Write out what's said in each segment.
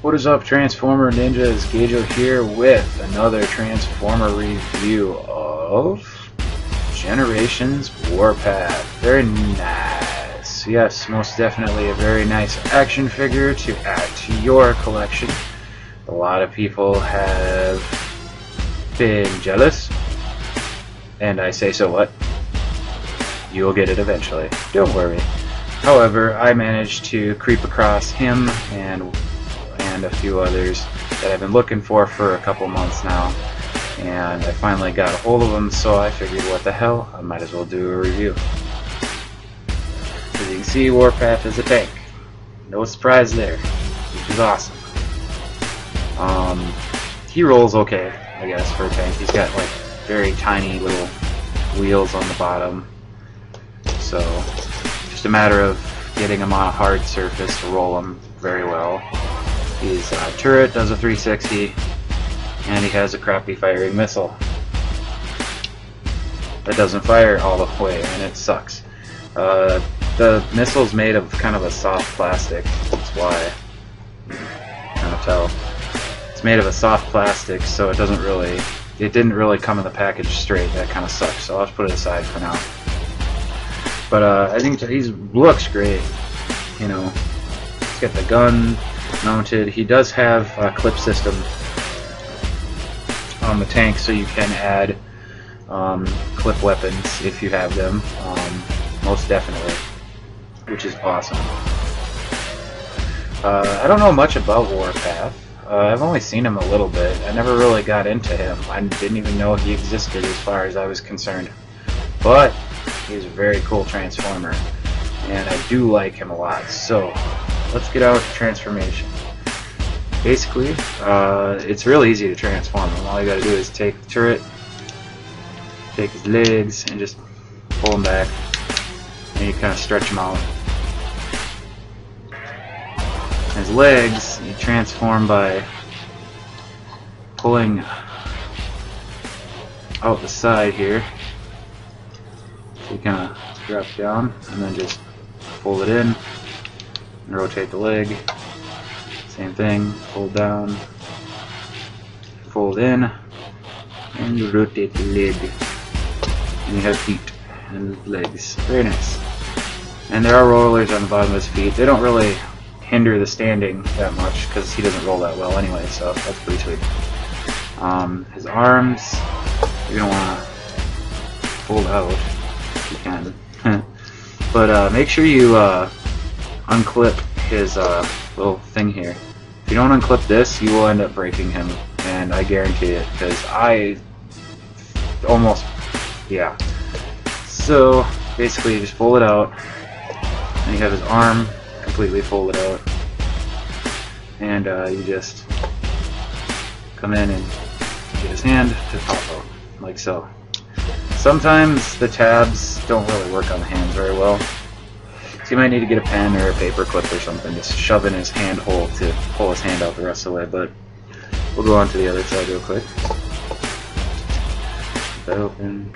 What is up, Transformer Ninjas? Gajo here with another Transformer review of Generations Warpath. Very nice. Yes, most definitely a very nice action figure to add to your collection. A lot of people have been jealous, and I say, so what? You'll get it eventually. Don't worry. However, I managed to creep across him and a few others that I've been looking for a couple months now, and I finally got a hold of them, so I figured, what the hell, I might as well do a review. As you can see, Warpath is a tank. No surprise there, which is awesome. He rolls okay, I guess, for a tank. He's got like very tiny little wheels on the bottom, so just a matter of getting him on a hard surface to roll him very well. His turret does a 360, and he has a crappy firing missile that doesn't fire all the way, and it sucks. The missile's made of kind of a soft plastic, that's why you kind of tell. It's made of a soft plastic, so it didn't really come in the package straight. That kind of sucks, so I'll just put it aside for now. But I think he looks great. You know, he's got the gun mounted. He does have a clip system on the tank, so you can add clip weapons if you have them, most definitely, which is awesome. I don't know much about Warpath. I've only seen him a little bit. I never really got into him. I didn't even know he existed as far as I was concerned. But he's a very cool Transformer, and I do like him a lot. So let's get out to transformation. Basically, it's real easy to transform him. All you gotta do is take the turret, take his legs, and just pull him back, and you kind of stretch him out. His legs, you transform by pulling out the side here. So you kind of drop down, and then just fold it in, and rotate the leg. Same thing, fold down, fold in, and you rotate the leg. And you have feet and legs. Very nice. And there are rollers on the bottom of his feet. They don't really hinder the standing that much because he doesn't roll that well anyway, so that's pretty sweet. His arms, you're going to want to fold out if you can. But make sure you unclip his little thing here. If you don't unclip this, you will end up breaking him, and I guarantee it, because I almost, yeah. So basically you just fold it out, and you have his arm completely folded out, and you just come in and get his hand to pop out, like so. Sometimes the tabs don't really work on the hands very well, so you might need to get a pen or a paper clip or something to shove in his hand hole to pull his hand out the rest of the way, but we'll go on to the other side real quick. Get that open.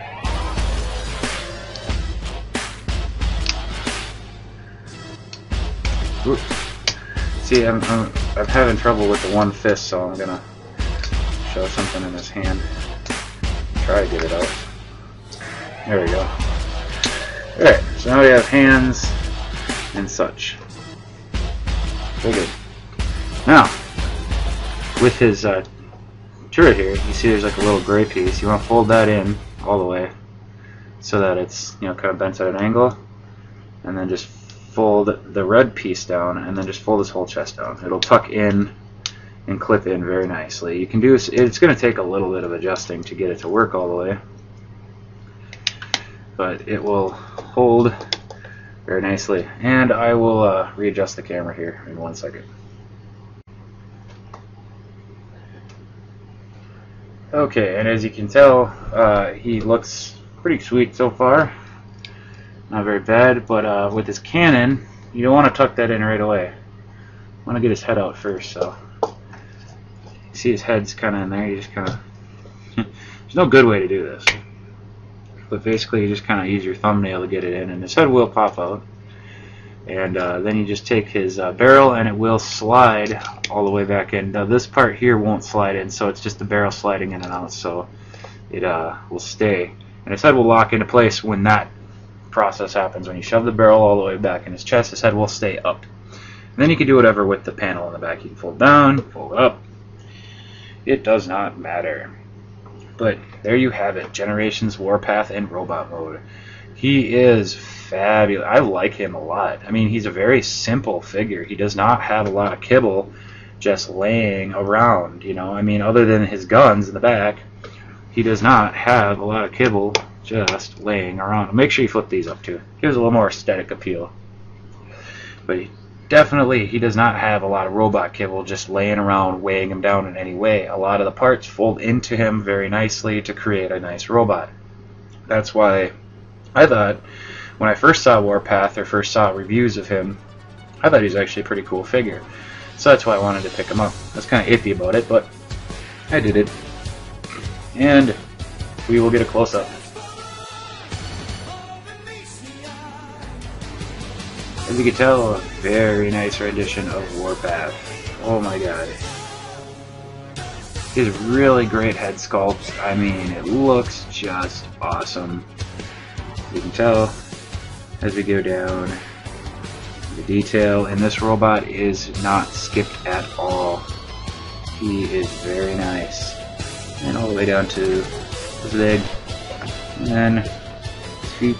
Ooh. See, I'm having trouble with the one fist, so I'm gonna show something in his hand. Try to get it out. There we go. Alright, so now we have hands and such. Very good. Now, with his turret here, you see there's like a little gray piece. You want to fold that in all the way so that it's, you know, kind of bent at an angle, and then just fold the red piece down, and then just fold his whole chest down. It'll tuck in and clip in very nicely. You can do, it's going to take a little bit of adjusting to get it to work all the way, but it will hold very nicely. And I will readjust the camera here in 1 second. Okay, and as you can tell, he looks pretty sweet so far. Not very bad, but with his cannon, you don't want to tuck that in right away. You want to get his head out first, so you see his head's kind of in there. You just kind of there's no good way to do this, but basically you just kind of use your thumbnail to get it in, and his head will pop out. And then you just take his barrel, and it will slide all the way back in. Now this part here won't slide in, so it's just the barrel sliding in and out, so it will stay. And his head will lock into place when that process happens. When you shove the barrel all the way back in his chest, his head will stay up. And then you can do whatever with the panel in the back. You can fold down, fold up. It does not matter. But there you have it, Generations Warpath in robot mode. He is fabulous. I like him a lot. I mean, he's a very simple figure. He does not have a lot of kibble just laying around, you know. I mean, other than his guns in the back, he does not have a lot of kibble just laying around. Make sure you flip these up too. Gives a little more aesthetic appeal. But he does not have a lot of robot kibble just laying around, weighing him down in any way. A lot of the parts fold into him very nicely to create a nice robot. That's why I thought, when I first saw Warpath, or first saw reviews of him, I thought he was actually a pretty cool figure. So that's why I wanted to pick him up. I was kind of iffy about it, but I did it. And we will get a close-up. As you can tell, a very nice rendition of Warpath. Oh my god. He has really great head sculpt. I mean, it looks just awesome. You can tell as we go down, the detail in this robot is not skipped at all. He is very nice. And all the way down to his leg, and then his feet.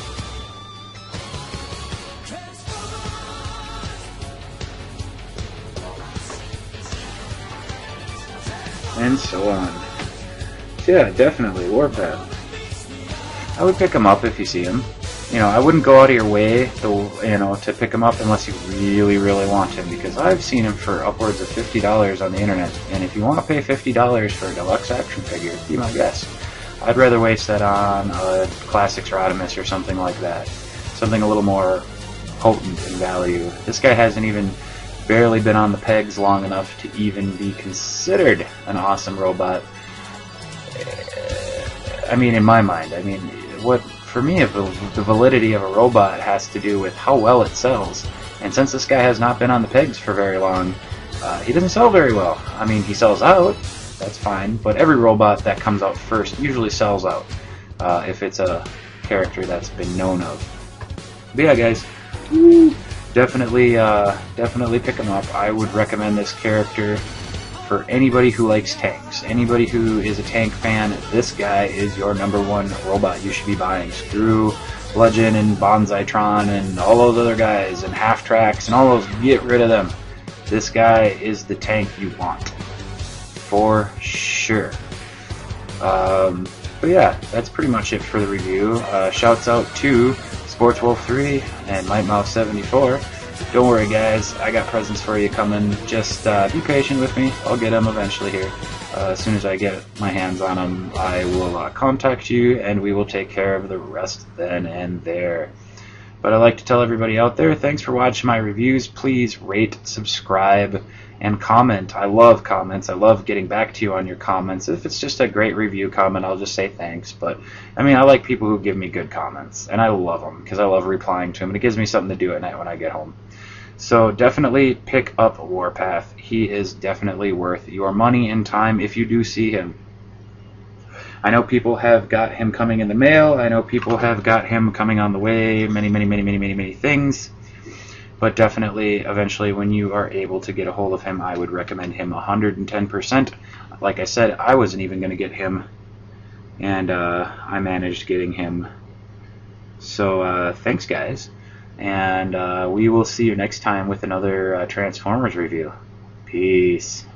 And so on. So yeah, definitely Warpath. I would pick him up if you see him. You know, I wouldn't go out of your way to pick him up unless you really, really want him, because I've seen him for upwards of $50 on the internet. And if you want to pay $50 for a deluxe action figure, be my guest. I'd rather waste that on a Classics Rodimus or something like that. Something a little more potent in value. This guy hasn't even barely been on the pegs long enough to even be considered an awesome robot. I mean, in my mind. I mean, for me, the validity of a robot has to do with how well it sells. And since this guy has not been on the pegs for very long, he doesn't sell very well. I mean, he sells out, that's fine, but every robot that comes out first usually sells out, if it's a character that's been known of. But yeah, guys, definitely pick him up. I would recommend this character for anybody who likes tanks. Anybody who is a tank fan, this guy is your #1 robot you should be buying. Screw Legend and Bonsaitron and all those other guys and Half Tracks and all those. Get rid of them. This guy is the tank you want. For sure. But yeah, that's pretty much it for the review. Shouts out to SportsWolf3 and MightMouse74. Don't worry, guys, I got presents for you coming. Just be patient with me. I'll get them eventually here. As soon as I get my hands on them, I will contact you, and we will take care of the rest then and there. But I'd like to tell everybody out there, thanks for watching my reviews. Please rate, subscribe, and comment. I love comments. I love getting back to you on your comments. If it's just a great review comment, I'll just say thanks. But, I mean, I like people who give me good comments, and I love them because I love replying to them, and it gives me something to do at night when I get home. So definitely pick up Warpath. He is definitely worth your money and time if you do see him. I know people have got him coming in the mail. I know people have got him coming on the way. Many things. But definitely, eventually, when you are able to get a hold of him, I would recommend him 110%. Like I said, I wasn't even going to get him, and I managed getting him. So thanks, guys. And we will see you next time with another Transformers review. Peace.